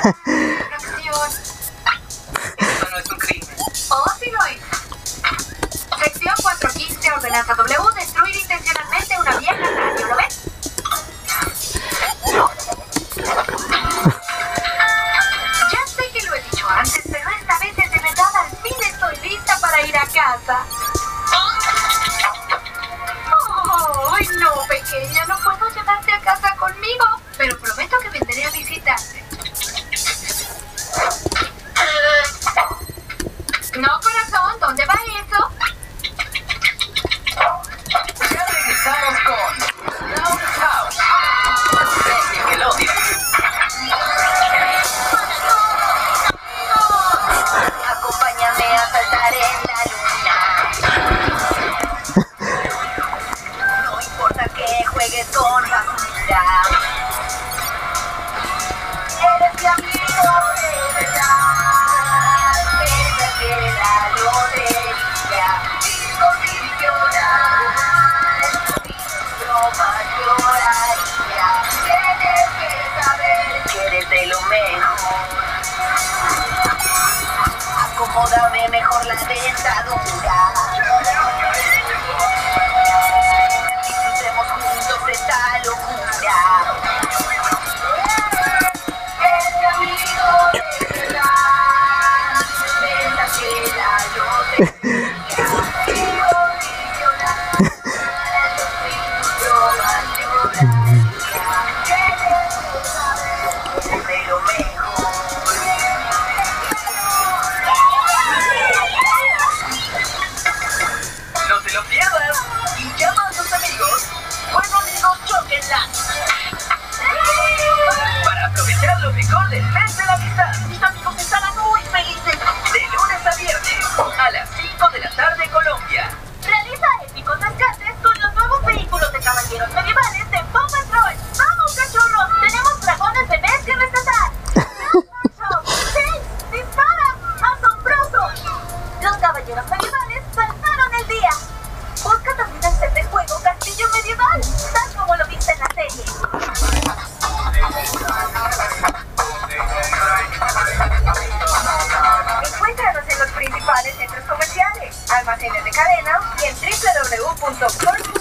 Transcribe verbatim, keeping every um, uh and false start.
Acción. Esto no es un crimen. Oh, sí lo es. Sección cuatrocientos quince, ordenanza W, destruir intencionalmente una vieja radio, ¿lo ves? Ya sé que lo he dicho antes, pero esta vez es de verdad, al fin estoy lista para ir a casa. Oh, no, pequeña, no puedo llevarte a casa conmigo, pero prometo que vendré a visitarte. No, corazón, ¿dónde va eso? Ya regresamos con Loud House de Nickelodeon. Acompáñame a saltar en la luna. No importa que juegues con basura. Eres mi amigo de verdad. Piensa que la lotería digo sin llorar. Mi broma lloraría. Tienes que saber que eres de lo mejor. Acomódame mejor la dentadura. Disfrutemos juntos esta locura. Es mi amigo de verdad. Piensa que la lotería digo sin llorar. Mi broma lloraría. Tienes que saber que eres de lo mejor. No te lo pierdas y llama a tus amigos. Bueno, amigos, chóquenla. Para aprovechar lo mejor del mes de la amistad. Mis amigos estarán muy felices. De lunes a viernes a las cinco de la tarde, Colombia. Realiza épicos rescates con los nuevos vehículos de caballeros medievales de Paw Patrol. ¡Vamos, cachorros! Tenemos dragones bebés que rescatar. ¡Sí! ¡Dispara! ¡Asombroso! Los caballeros medievales salvaron el día. Busca también el set de juego Castillo Medieval, tal como lo viste en la serie. Encuéntranos en los principales centros comerciales, almacenes de cadena y en w w w punto com.